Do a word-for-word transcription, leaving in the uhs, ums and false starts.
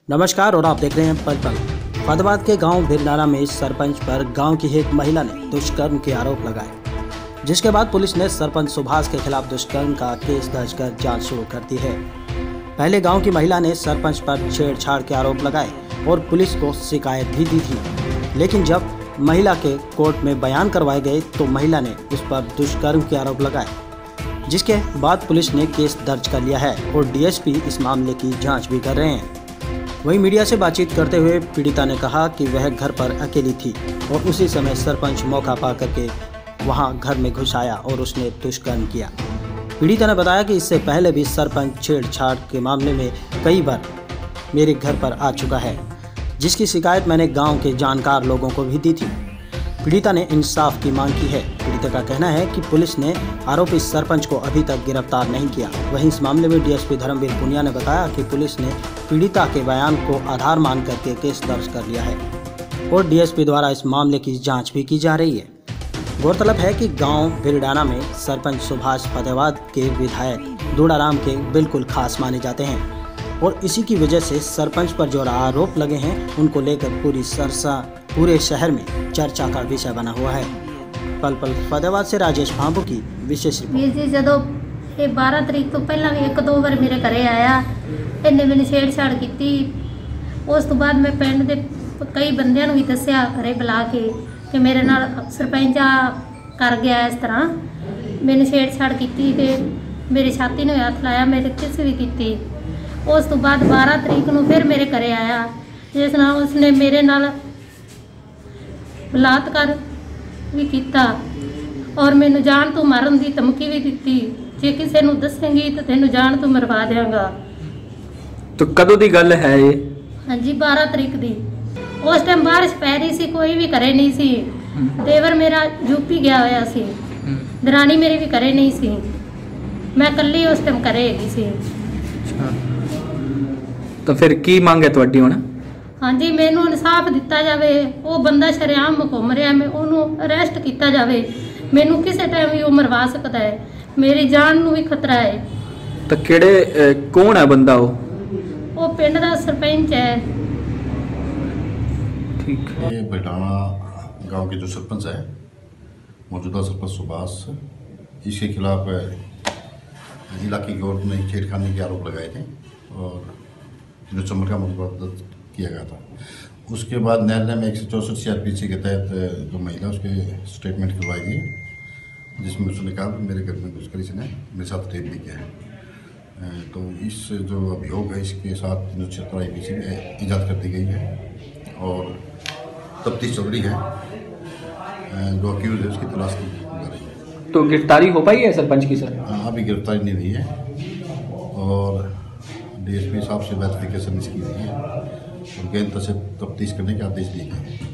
नमस्कार और आप देख रहे हैं पल पल। फतेहाबाद के गांव भिरनारा में सरपंच पर गांव की एक महिला ने दुष्कर्म के आरोप लगाए, जिसके बाद पुलिस ने सरपंच सुभाष के खिलाफ दुष्कर्म का केस दर्ज कर जांच शुरू कर दी है। पहले गांव की महिला ने सरपंच पर छेड़छाड़ के आरोप लगाए और पुलिस को शिकायत भी दी थी, लेकिन जब महिला के कोर्ट में बयान करवाए गए तो महिला ने उस पर दुष्कर्म के आरोप लगाए, जिसके बाद पुलिस ने केस दर्ज कर लिया है और डीएसपी इस मामले की जाँच भी कर रहे हैं। वहीं मीडिया से बातचीत करते हुए पीड़िता ने कहा कि वह घर पर अकेली थी और उसी समय सरपंच मौका पा करके वहां घर में घुस आया और उसने दुष्कर्म किया। पीड़िता ने बताया कि इससे पहले भी सरपंच छेड़छाड़ के मामले में कई बार मेरे घर पर आ चुका है, जिसकी शिकायत मैंने गांव के जानकार लोगों को भी दी थी। पीड़िता ने इंसाफ की मांग की है। पीड़िता का कहना है कि पुलिस ने आरोपी सरपंच को अभी तक गिरफ्तार नहीं किया। वहीं इस मामले में डीएसपी धर्मवीर पुनिया ने बताया कि पुलिस ने पीड़िता के बयान को आधार मान करके केस दर्ज कर लिया है और डीएसपी द्वारा इस मामले की जांच भी की जा रही है। गौरतलब है कि गांव भिरनारा में सरपंच सुभाष फतेहाबाद के विधायक दूड़ाराम के बिल्कुल खास माने जाते हैं और इसी की वजह से सरपंच पर जो आरोप लगे हैं उनको लेकर पूरी सरसा पूरे शहर में चर्चा का विषय बना हुआ है। पल पल फतेहाबाद से राजेश भांबू की विशेष रिपोर्ट। ਜਦੋਂ ਇਹ बारह ਤਰੀਕ ਤੋਂ ਪਹਿਲਾਂ ਵੀ ਇੱਕ ਦੋ ਵਾਰ ਮੇਰੇ ਘਰੇ ਆਇਆ, ਇਹਨੇ ਮੈਨੂੰ ਛੇੜਛਾੜ ਕੀਤੀ। ਉਸ ਤੋਂ ਬਾਅਦ ਮੈਂ ਪਿੰਡ ਦੇ ਕਈ ਬੰਦਿਆਂ ਨੂੰ ਵੀ ਦੱਸਿਆ ਘਰੇ ਬੁਲਾ ਕੇ ਕਿ ਮੇਰੇ ਨਾਲ ਸਰਪੰਚ ਆ ਕਰ ਗਿਆ, ਇਸ ਤਰ੍ਹਾਂ ਮੈਨੂੰ ਛੇੜਛਾੜ ਕੀਤੀ ਤੇ ਮੇਰੀ ਛਾਤੀ ਨੂੰ ਹੱਥ ਲਾਇਆ, ਮੇਰੇ ਕਿਸ ਵੀ ਕੀਤੀ। ਉਸ ਤੋਂ ਬਾਅਦ बारह ਤਰੀਕ ਨੂੰ ਫਿਰ ਮੇਰੇ ਘਰੇ ਆਇਆ, ਜਿਸ ਨਾਲ ਉਸਨੇ ਮੇਰੇ ਨਾਲ बलात्कार भी किया और मैनू जान तो मारन की धमकी भी दी। जे किसी नू दसेंगी तो तेनू जान तो मरवा देंगा। तो कदों दी गल है ये? हाँ जी, बारह तरीक दी। उस टाइम बारिश पै रही सी, कोई भी घरे नहीं सी। देवर मेरा यूपी गया होया सी, दरानी मेरी भी घरे नहीं सी, मैं कल्ली उस टाइम घरे हैगी सी। तो फिर की मांग है तुहाडी हुण? हाँ जी, मैनू इंसाफ दिता जाए। वो बंदा शरेआम घूम रहा, मैं उन्होंने अरेस्ट किया जाए। मैनू किसी टाइम भी वो मरवा सकता है, मेरी जान नू भी खतरा है। तो केड़े कौन है बंदा? वो वो पिंड का सरपंच है। ठीक है। ये भिरनारा गांव के जो सरपंच है, मौजूदा सरपंच सुभाष, इसके खिलाफ इलाके कोर्ट में छेड़खानी के आरोप लगाए थे और जो चमर का मुकदमा दर्ज किया गया था। उसके बाद न्यायालय में एक सौ चौसठ सी आर पी सी के तहत जो महिला उसके स्टेटमेंट करवाई गई, जिसमें उसने कहा कि मेरे घर में घुसकर इसने मेरे साथ रेप भी किया है। तो इस जो अभियोग है इसके साथ जो छिहत्तर आई पी सी में ईजाद कर दी गई है और तफ्तीश चल रही है। जो अक्यूज है उसकी तलाश की जा रही है। तो गिरफ्तारी हो पाई है सरपंच की? सर अभी गिरफ्तारी नहीं हुई है और डीएसपी साहब से वेरिफिकेशन इसकी हुई है और गहनता से तफ्तीश करने के आदेश दिए गए हैं।